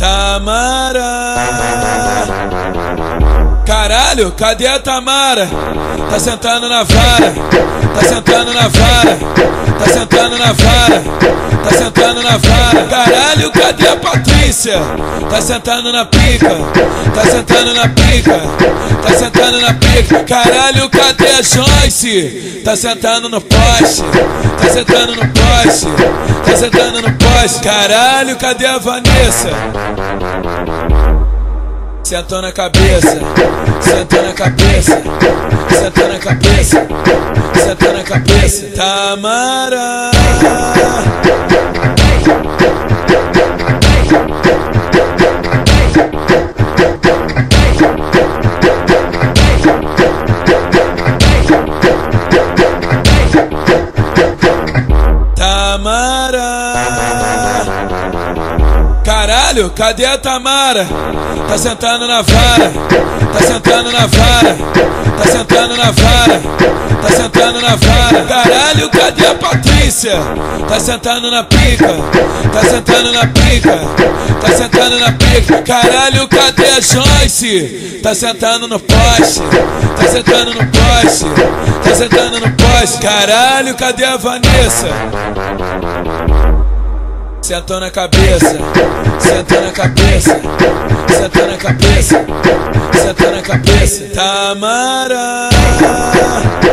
Tamara. Caralho, cadê a Tamara? Tá sentando na vara, tá sentando na vara, tá sentando na vara, tá sentando na vara. Caralho, cadê a Patrícia? Tá sentando na pica, tá sentando na pica, tá sentando na pica. Caralho, cadê a Joyce? Tá sentando no poste, tá sentando no poste, tá sentando no poste. Caralho, cadê a Vanessa? Sentou na cabeça, sentou na cabeça, sentou na cabeça, sentou na cabeça. Tamara. Tamara. Caralho, cadê a Tamara? Tá sentando na vara, tá sentando na vara, tá sentando na vara, tá sentando na vara. Caralho, cadê a Patrícia? Tá sentando na pica, tá sentando na pica, tá sentando na pica. Caralho, cadê a Joyce? Tá sentando no poste, tá sentando no poste, tá sentando no poste. Caralho, cadê a Vanessa? Sentou na cabeça, sentou na cabeça, sentou na cabeça, sentou na cabeça. Tamara.